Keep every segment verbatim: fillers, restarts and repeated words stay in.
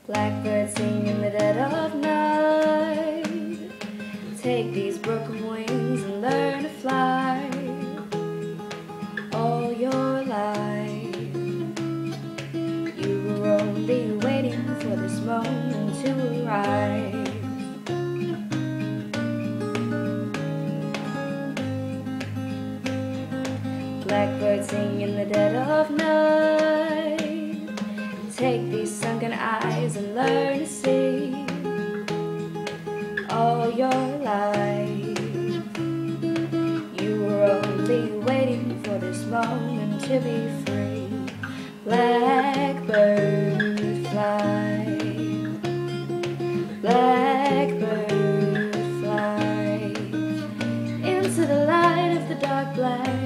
Blackbird sing in the dead of night. Take these broken wings and learn to fly all your life. You were only waiting for this moment to arrive. Blackbird sing in the dead of night. Take these sunken eyes and learn to see all your life. You were only waiting for this moment to be free. Blackbird fly, blackbird fly into the light of the dark black night.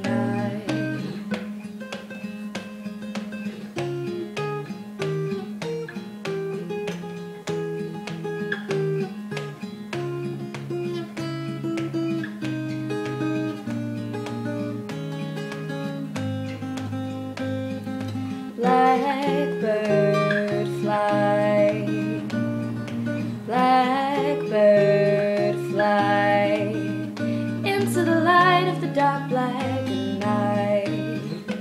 Blackbird fly, blackbird fly into the light of the dark black night.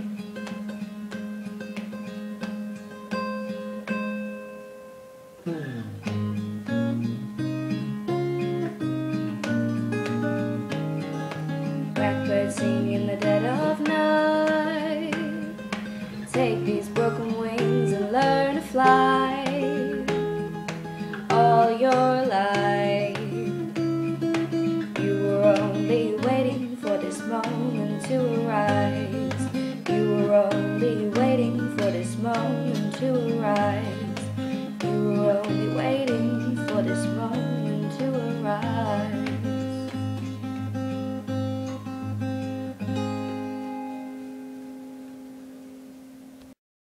Blackbird sing in the dead of night. Take these broken wings and learn to fly all your life. You were only waiting for this moment to arise. You were only waiting for this moment to arise. You were only waiting for this moment to arise.